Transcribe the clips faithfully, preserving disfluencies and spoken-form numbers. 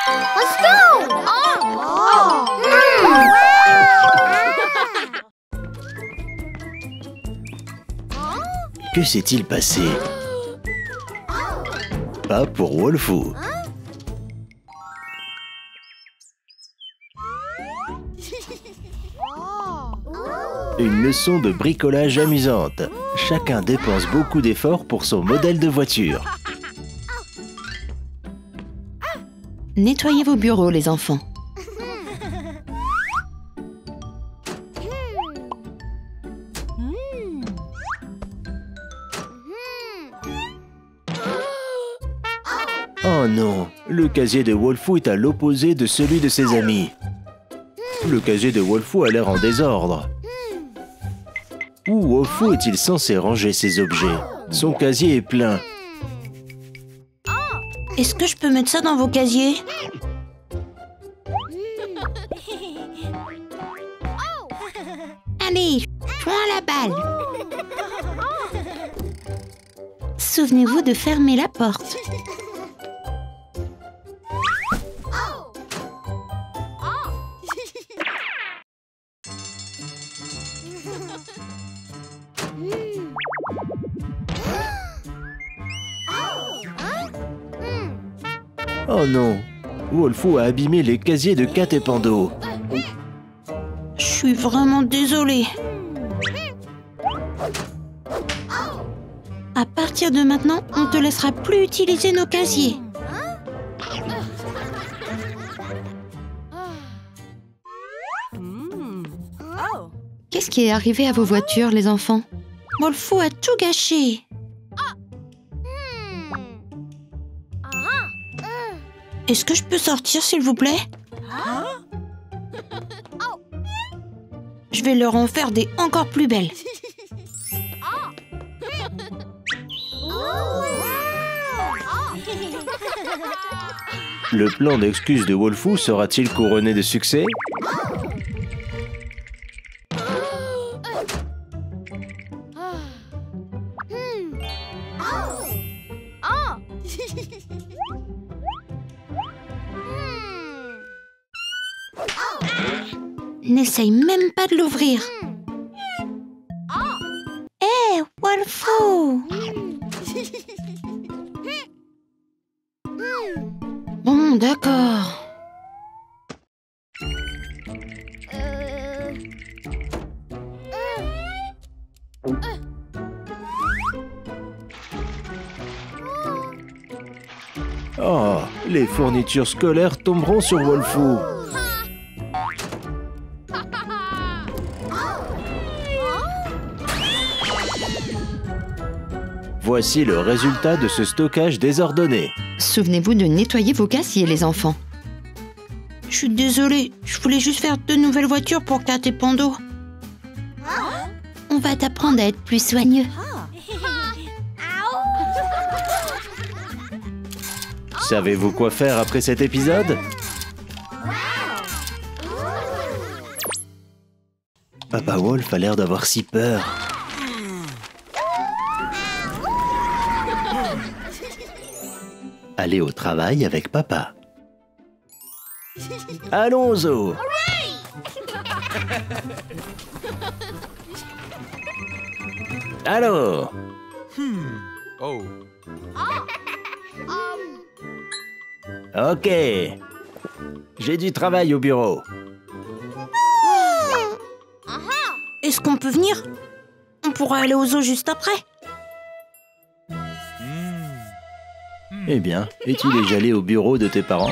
Let's go! Oh! Que s'est-il passé? Pas pour Wolfou. Une leçon de bricolage amusante. Chacun dépense beaucoup d'efforts pour son modèle de voiture. Nettoyez vos bureaux, les enfants. Oh non, le casier de Wolfou est à l'opposé de celui de ses amis. Le casier de Wolfou a l'air en désordre. Où Wolfou est-il censé ranger ses objets? Son casier est plein. Est-ce que je peux mettre ça dans vos casiers? Allez, joins la balle. Souvenez-vous de fermer la porte. Oh non, Wolfou a abîmé les casiers de Cat et Pando. Je suis vraiment désolée. À partir de maintenant, on ne te laissera plus utiliser nos casiers. Qu'est-ce qui est arrivé à vos voitures, les enfants? Wolfou a tout gâché. Est-ce que je peux sortir, s'il vous plaît? Je vais leur en faire des encore plus belles. Le plan d'excuse de Wolfou sera-t-il couronné de succès? N'essaye même pas de l'ouvrir. Hé, hey, Wolfou! Bon, d'accord. Oh, les fournitures scolaires tomberont sur Wolfou. Voici le résultat de ce stockage désordonné. Souvenez-vous de nettoyer vos casiers, les enfants. Je suis désolée, je voulais juste faire deux nouvelles voitures pour Cat et Pando. On va t'apprendre à être plus soigneux. Savez-vous quoi faire après cet épisode? Papa Wolf a l'air d'avoir si peur. Aller au travail avec papa. Allons-y! Alors? Hmm. Oh. Ok. J'ai du travail au bureau. Est-ce qu'on peut venir? On pourra aller au zoo juste après. Eh bien, es-tu déjà allé au bureau de tes parents?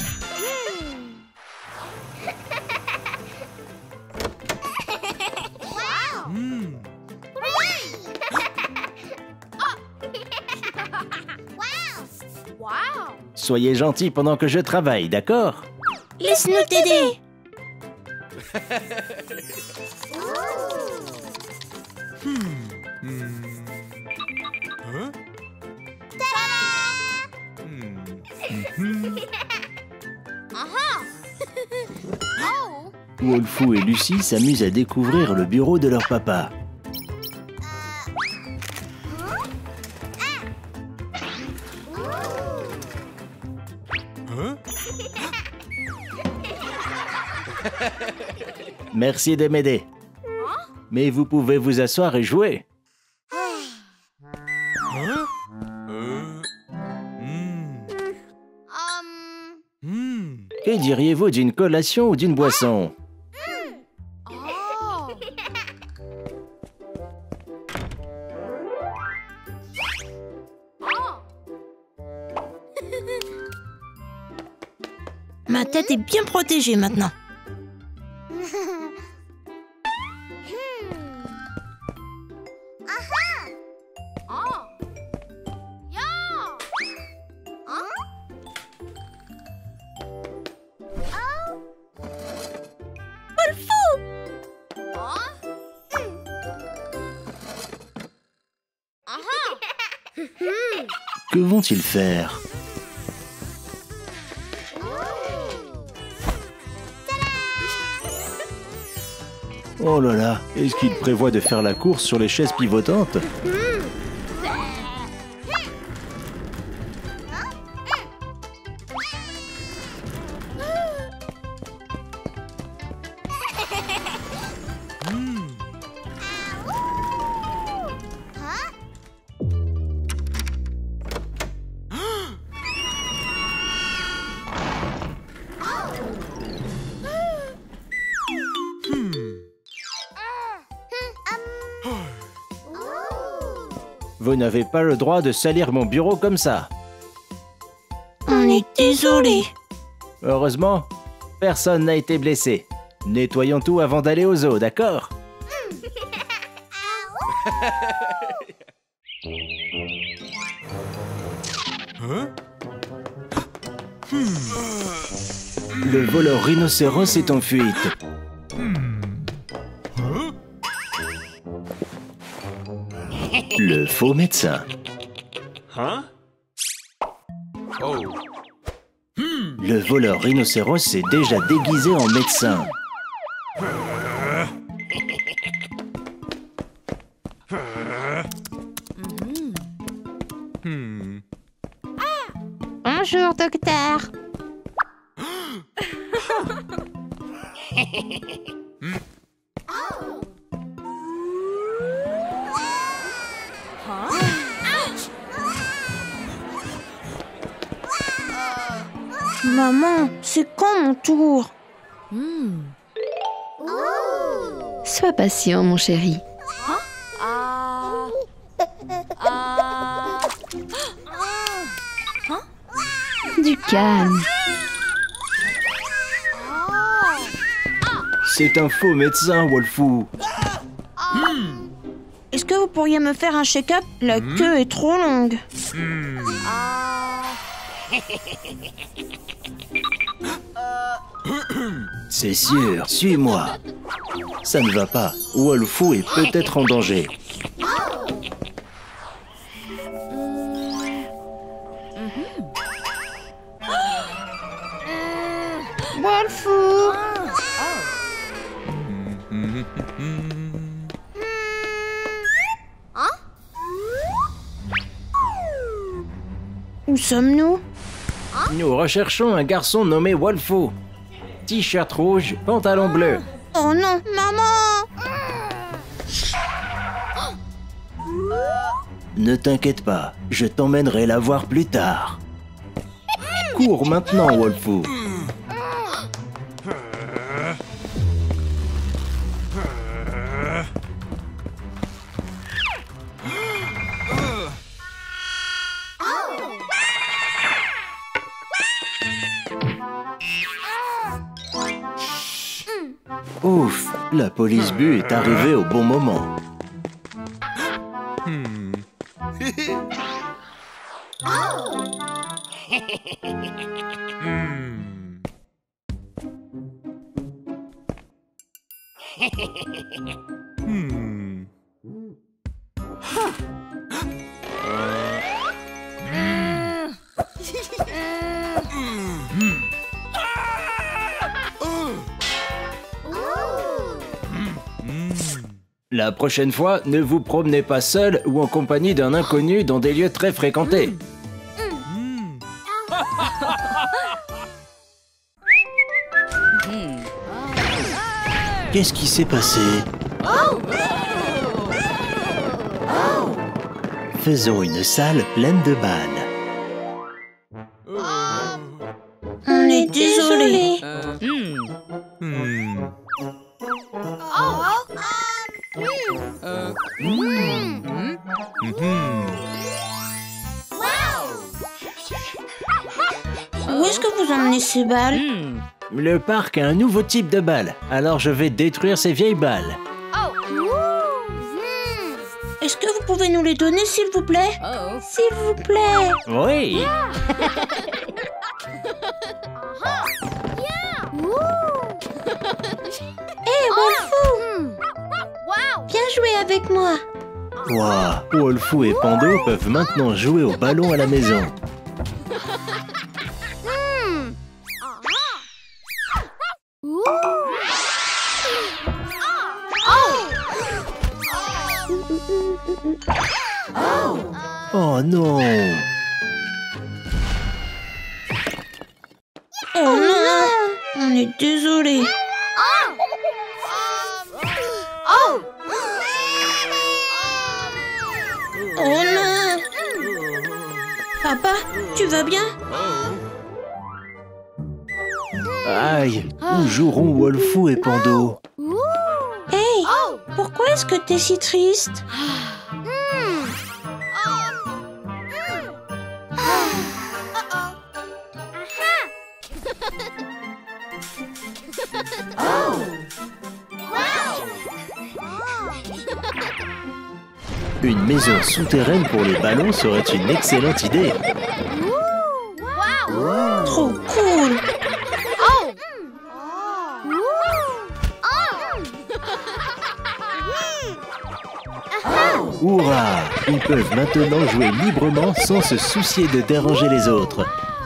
Soyez gentils pendant que je travaille, d'accord? Laisse-nous t'aider. Wolfou et Lucie s'amusent à découvrir le bureau de leur papa. Merci de m'aider. Mais vous pouvez vous asseoir et jouer. Huh? Uh, mm. Um. Hmm. Que diriez-vous d'une collation ou d'une boisson? Oh. Ma tête est bien protégée maintenant. Oh. Yeah. Huh? Huh? Aha. Que vont-ils faire? Oh là là, est-ce qu'ils prévoient de faire la course sur les chaises pivotantes? Vous n'avez pas le droit de salir mon bureau comme ça. On est désolé. Heureusement, personne n'a été blessé. Nettoyons tout avant d'aller au zoo, d'accord? Huh? Le voleur rhinocéros est en fuite. Huh? Le faux médecin. Huh? Oh. Le voleur rhinocéros s'est déjà déguisé en médecin. Hmm. Bonjour, docteur. Maman, c'est quand mon tour? Sois patient, mon chéri. Ah. Ah. Du calme. C'est un faux médecin, Wolfou. Est-ce que vous pourriez me faire un check-up? La queue est trop longue. Ah. C'est sûr, suis-moi. Ça ne va pas. Wolfou est peut-être en danger. Wolfou. Où sommes-nous? Nous recherchons un garçon nommé Wolfou. T-shirt rouge, pantalon bleu. Oh non, maman! Ne t'inquiète pas, je t'emmènerai la voir plus tard. Cours maintenant, Wolfou. Ouf, la police bu est arrivée au bon moment. Hmm. Hmm. Hmm. La prochaine fois, ne vous promenez pas seul ou en compagnie d'un inconnu dans des lieux très fréquentés. Qu'est-ce qui s'est passé? Faisons une salle pleine de balles. On est désolé. Hmm. Mhm. Où est-ce que vous emmenez ces balles? Le parc a un nouveau type de balle, alors je vais détruire ces vieilles balles. Est-ce que vous pouvez nous les donner, s'il vous plaît? Oh. S'il vous plaît. Oui. Hé, Wolfou! Viens jouer avec moi. Waouh, Wolfou et Pando peuvent maintenant jouer au ballon à la maison. Oh non! Oh non! On est désolé. Oh non! Papa, tu vas bien? Aïe, où joueront Wolfou et Pando? Hey! Pourquoi est-ce que t'es si triste? Une maison souterraine pour les ballons serait une excellente idée. Trop cool! Hurrah! Ils peuvent maintenant jouer librement sans se soucier de déranger les autres.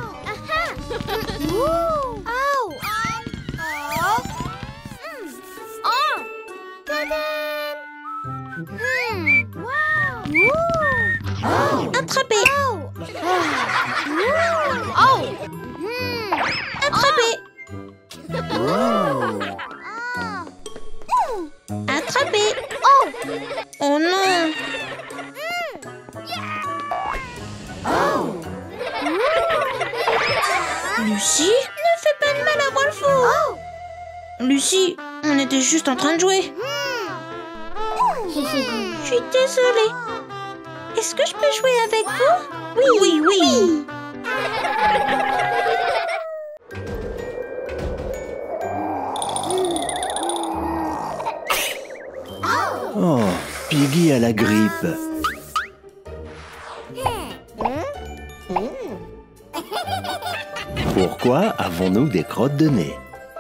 Attrapé! Attrapé! Attrapé! Oh non! Lucie, ne fais pas de mal à Wolfou! Lucie, on était juste en train de jouer. Je suis désolée. Est-ce que je peux jouer avec vous? Oui, oui, oui. Oh, Piggy a la grippe. Pourquoi avons-nous des crottes de nez?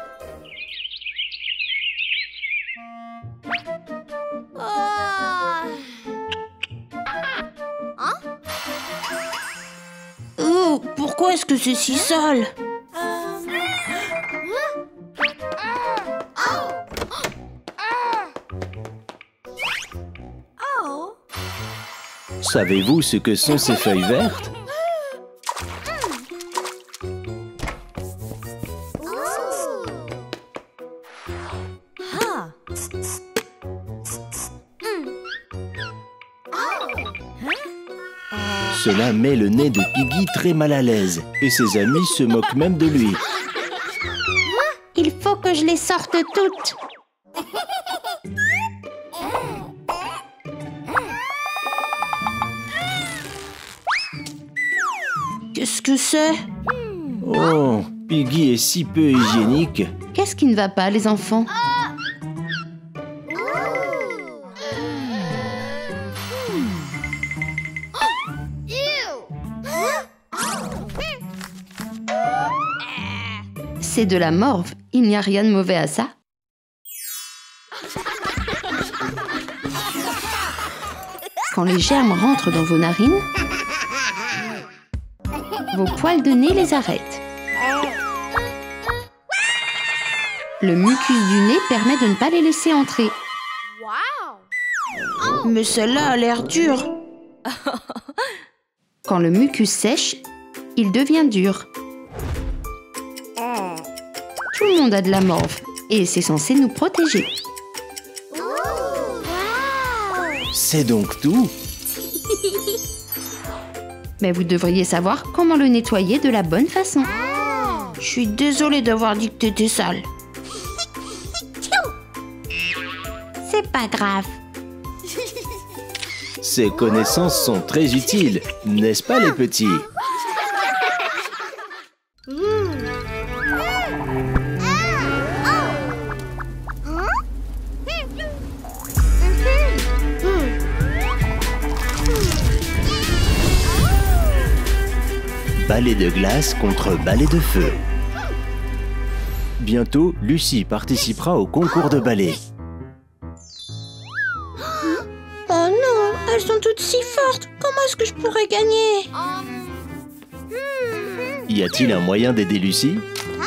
Oh, pourquoi est-ce que c'est si sale? Savez-vous ce que sont ces feuilles vertes? Cela met le nez de Piggy très mal à l'aise et ses amis se moquent même de lui. Il faut que je les sorte toutes. Qu'est-ce que c'est? Oh, Piggy est si peu hygiénique. Qu'est-ce qui ne va pas, les enfants? C'est de la morve. Il n'y a rien de mauvais à ça. Quand les germes rentrent dans vos narines, vos poils de nez les arrêtent. Le mucus du nez permet de ne pas les laisser entrer. Mais celle-là a l'air dure. Quand le mucus sèche, il devient dur. Tout le monde a de la morve, et c'est censé nous protéger. C'est donc tout? Mais vous devriez savoir comment le nettoyer de la bonne façon. Je suis désolée d'avoir dit que t'étais sale. C'est pas grave. Ces connaissances sont très utiles, n'est-ce pas les petits? Balai de glace contre balai de feu. Bientôt, Lucie participera au concours de balai. Oh non, elles sont toutes si fortes. Comment est-ce que je pourrais gagner? Y a-t-il un moyen d'aider Lucie?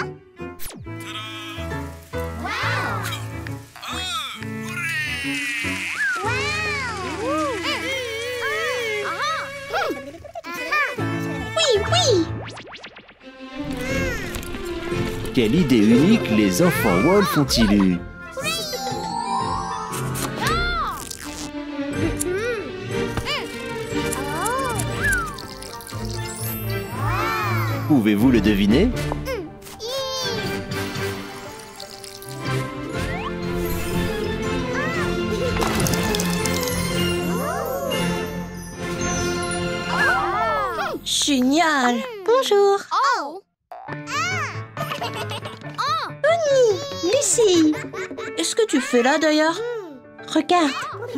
Oui, oui. Quelle idée unique les enfants Wolf ont-ils eue? Pouvez-vous le deviner? Génial. Bonjour. Bonnie, Lucie. Qu'est-ce que tu fais là d'ailleurs? Regarde.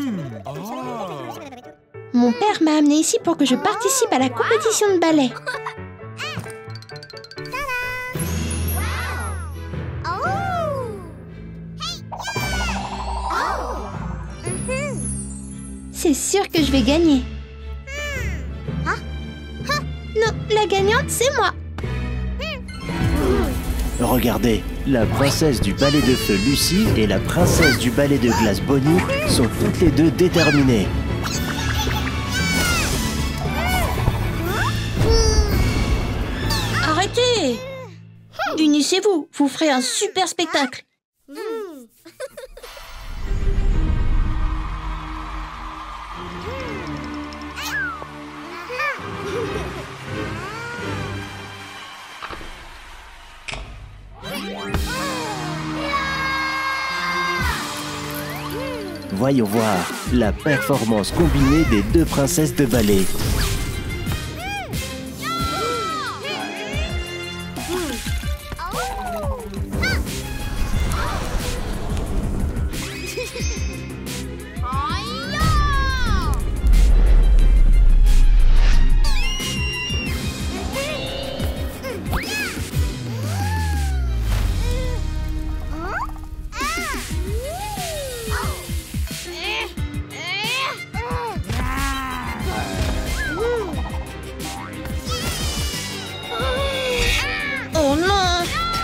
Mon père m'a amené ici pour que je participe à la compétition de ballet. C'est sûr que je vais gagner. Non, la gagnante, c'est moi. Regardez, la princesse du balai de feu Lucie et la princesse du balai de glace Bonnie sont toutes les deux déterminées. Arrêtez! Unissez-vous, vous ferez un super spectacle. Voyons voir la performance combinée des deux princesses de ballet. Oh non!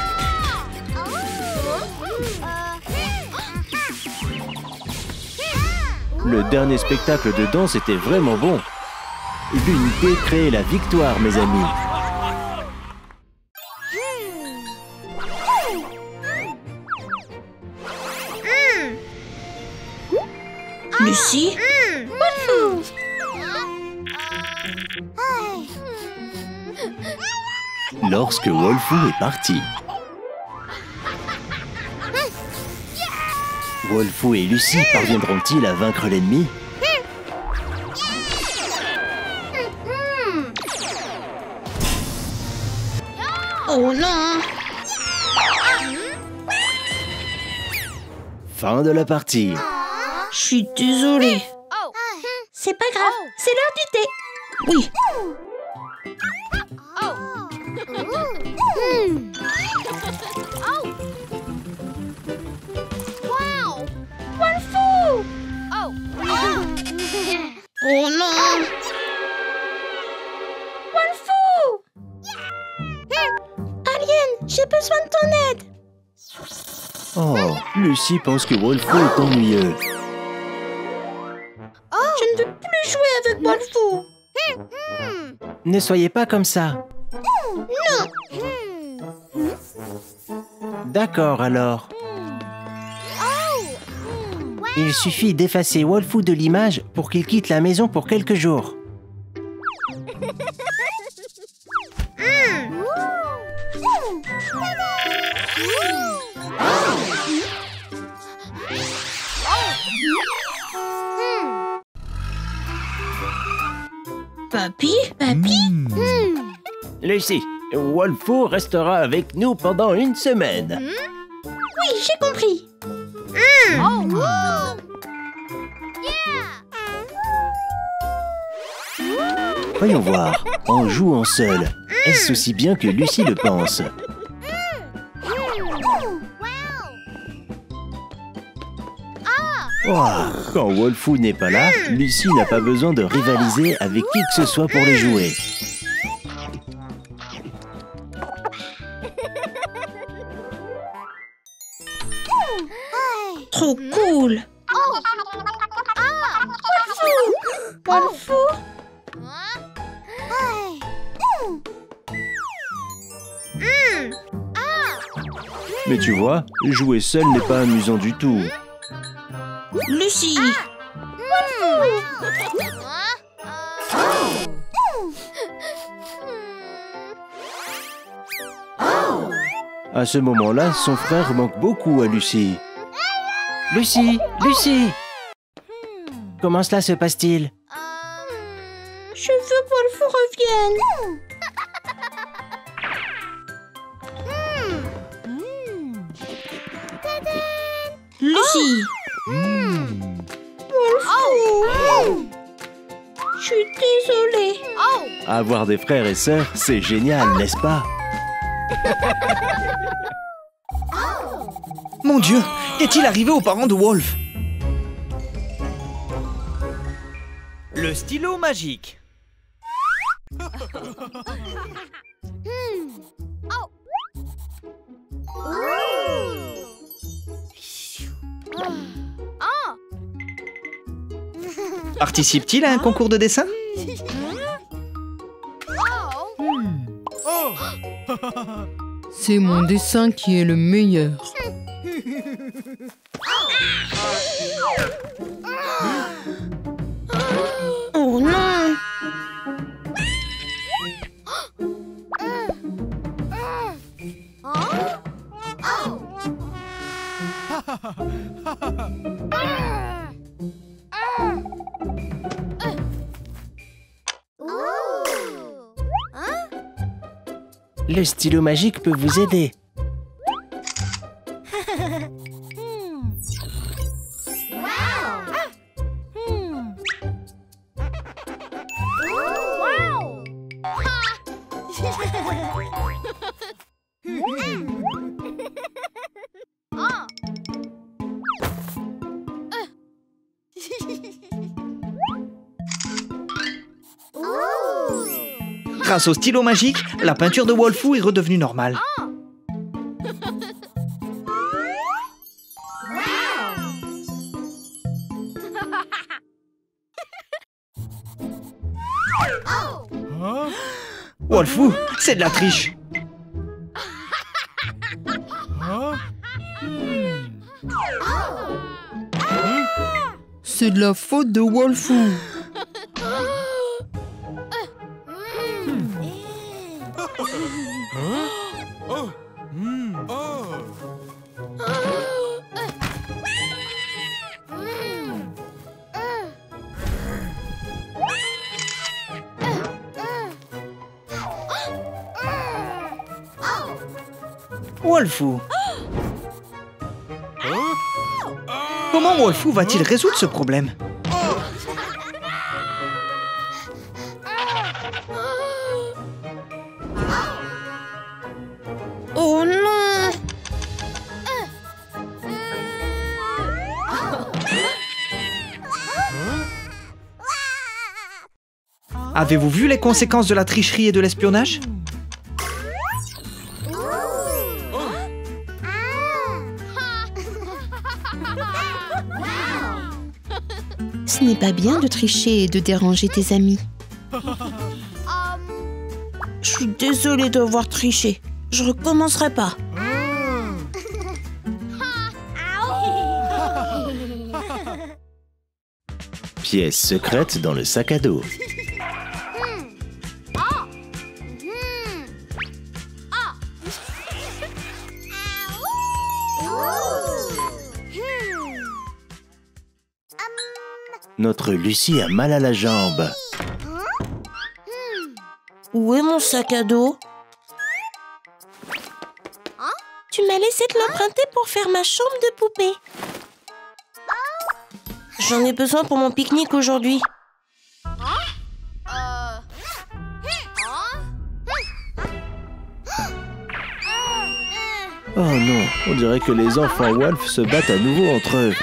Le dernier spectacle de danse était vraiment bon. L'unité crée la victoire, mes amis. Lucie? Lorsque Wolfou est parti. Wolfou et Lucie parviendront-ils à vaincre l'ennemi? Oh non! Fin de la partie. Je suis désolée. C'est pas grave, c'est l'heure du thé. Oui. Wolfou! Oh non! Wolfou! Alien, j'ai besoin de ton aide. Oh, Lucie pense que Wolfou est ennuyeux. Je ne veux plus jouer avec Wolfou. Ne soyez pas comme ça. Non. D'accord alors. Il suffit d'effacer Wolfou de l'image pour qu'il quitte la maison pour quelques jours. Papy, papy. Lucie, Wolfou restera avec nous pendant une semaine. Oui, j'ai compris. Voyons voir, en jouant seul, est-ce aussi bien que Lucie le pense? Oh, quand Wolfou n'est pas là, Lucie n'a pas besoin de rivaliser avec qui que ce soit pour les jouets. Trop cool. Wolfou. Mais tu vois, jouer seul n'est pas amusant du tout. Lucie. À ce moment-là, son frère manque beaucoup à Lucie. Lucie, Lucie! Comment cela se passe-t-il? Je veux que Wolfou revienne. Lucie. Wolfou. Je suis désolée. Avoir des frères et sœurs, c'est génial, n'est-ce pas? Mon Dieu, qu'est-il arrivé aux parents de Wolf? Le stylo magique. Participe-t-il à un concours de dessin? C'est mon dessin qui est le meilleur. Oh non. Le stylo magique peut vous aider. Grâce au stylo magique, la peinture de Wolfou est redevenue normale. Wolfou, c'est de la triche. C'est de la faute de Wolfou. Wolfou. Comment Wolfou va-t-il résoudre ce problème? Oh non. Avez-vous vu les conséquences de la tricherie et de l'espionnage? Ce n'est pas bien de tricher et de déranger tes amis. Je suis désolée d'avoir triché. Je recommencerai pas. Pièce secrète dans le sac à dos. Notre Lucie a mal à la jambe. Où est mon sac à dos? Tu m'as laissé te l'emprunter pour faire ma chambre de poupée. J'en ai besoin pour mon pique-nique aujourd'hui. Oh non, on dirait que les enfants Wolf se battent à nouveau entre eux.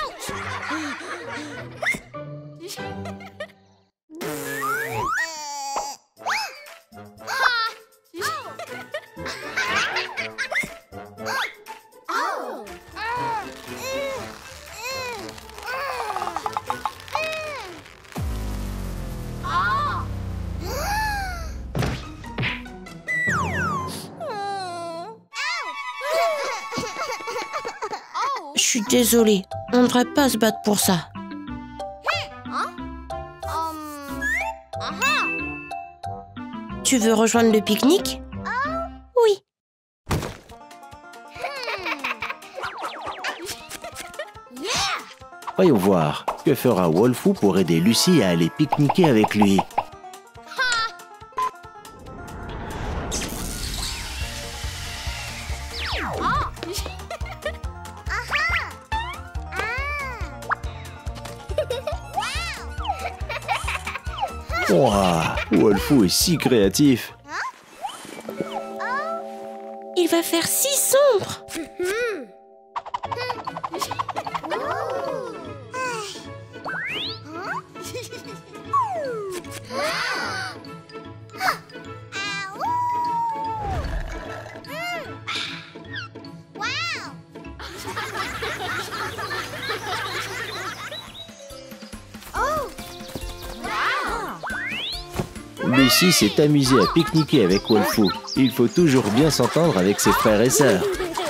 Je suis désolée, on ne devrait pas se battre pour ça. Tu veux rejoindre le pique-nique? Oui. Voyons voir, que fera Wolfou pour aider Lucie à aller pique-niquer avec lui? Ouah, Wolfou est si créatif. Il va faire si sombre. Lucie s'est amusée à pique-niquer avec Wolfou. Il faut toujours bien s'entendre avec ses frères et sœurs.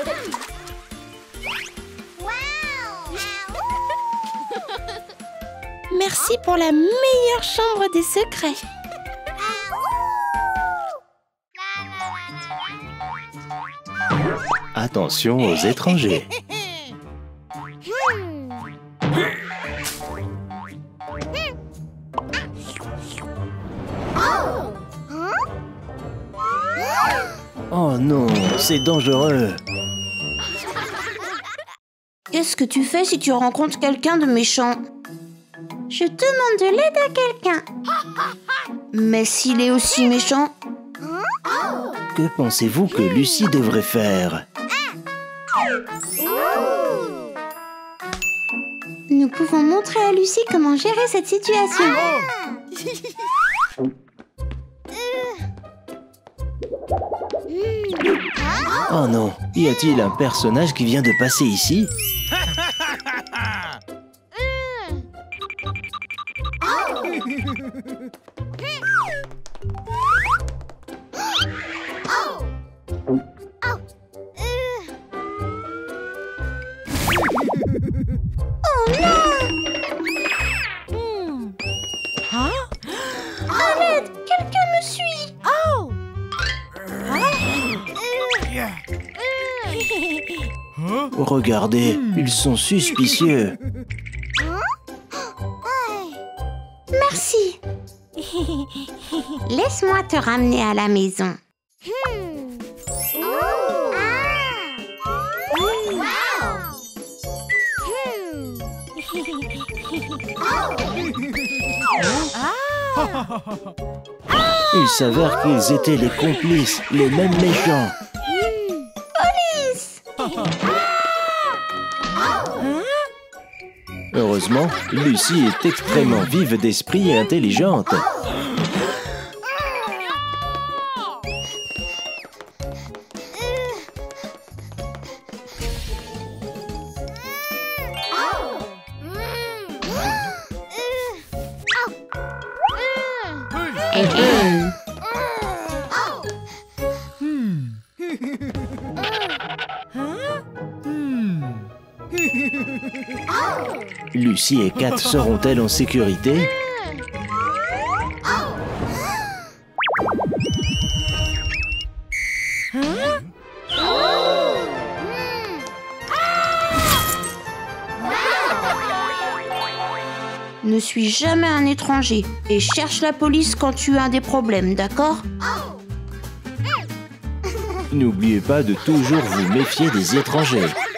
Merci pour la meilleure chambre des secrets. Attention aux étrangers. Oh non, c'est dangereux. Qu'est-ce que tu fais si tu rencontres quelqu'un de méchant? Je demande de l'aide à quelqu'un. Mais s'il est aussi méchant? Que pensez-vous que Lucie devrait faire? Nous pouvons montrer à Lucie comment gérer cette situation. Oh non, y a-t-il un personnage qui vient de passer ici? Oh non! Hein? À l'aide! Quelqu'un me suit! Oh! Regardez, ils sont suspicieux. Merci. Laisse-moi te ramener à la maison. Il s'avère qu'ils étaient les complices, les mêmes méchants. Police! Heureusement, Lucie est extrêmement vive d'esprit et intelligente. Lucie et Kat seront-elles en sécurité? Ne suis jamais un étranger et cherche la police quand tu as des problèmes, d'accord? N'oubliez pas de toujours vous méfier des étrangers.